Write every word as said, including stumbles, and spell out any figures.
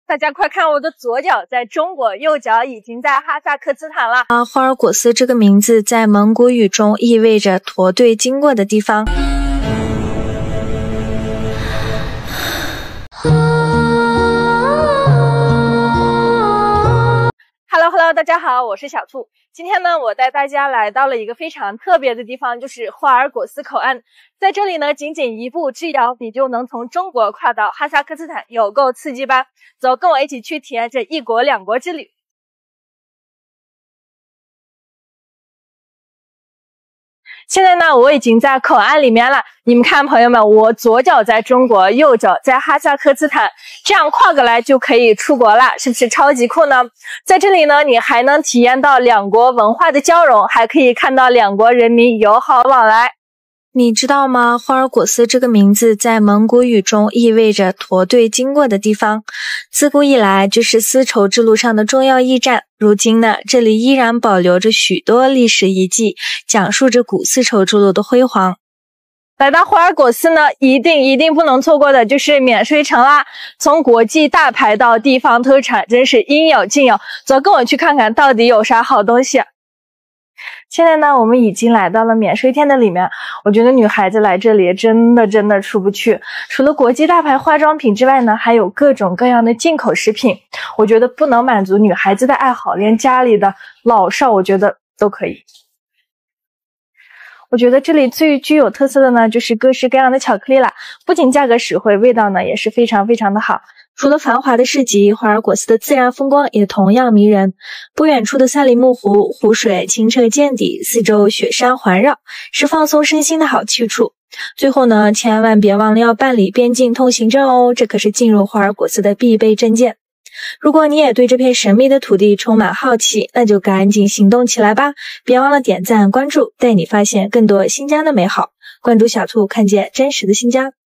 大家快看，我的左脚在中国，右脚已经在哈萨克斯坦了。 啊，霍尔果斯这个名字在蒙古语中意味着驼队经过的地方。 Hello Hello， 大家好，我是小兔。今天呢，我带大家来到了一个非常特别的地方，就是霍尔果斯口岸。在这里呢，仅仅一步之遥，你就能从中国跨到哈萨克斯坦，有够刺激吧？走，跟我一起去体验这一国两国之旅。现在呢，我已经在口岸里面了。你们看，朋友们，我左脚在中国，右脚在哈萨克斯坦，这样跨过来就可以出国了，是不是超级酷呢？在这里呢，你还能体验到两国文化的交融，还可以看到两国人民友好往来。 你知道吗？霍尔果斯这个名字在蒙古语中意味着驼队经过的地方。自古以来，这是丝绸之路上的重要驿站。如今呢，这里依然保留着许多历史遗迹，讲述着古丝绸之路的辉煌。 来到霍尔果斯呢，一定一定不能错过的就是免税城啦！从国际大牌到地方特产，真是应有尽有。走，跟我去看看到底有啥好东西。现在呢，我们已经来到了免税店的里面。我觉得女孩子来这里真的真的出不去。除了国际大牌化妆品之外呢，还有各种各样的进口食品。我觉得不能满足女孩子的爱好，连家里的老少我觉得都可以。我觉得这里最具有特色的呢，就是各式各样的巧克力啦，不仅价格实惠，味道呢也是非常非常的好。除了繁华的市集，霍尔果斯的自然风光也同样迷人。不远处的赛里木湖，湖水清澈见底，四周雪山环绕，是放松身心的好去处。最后呢，千万别忘了要办理边境通行证哦，这可是进入霍尔果斯的必备证件。如果你也对这片神秘的土地充满好奇，那就赶紧行动起来吧！别忘了点赞关注，带你发现更多新疆的美好。关注小兔，看见真实的新疆。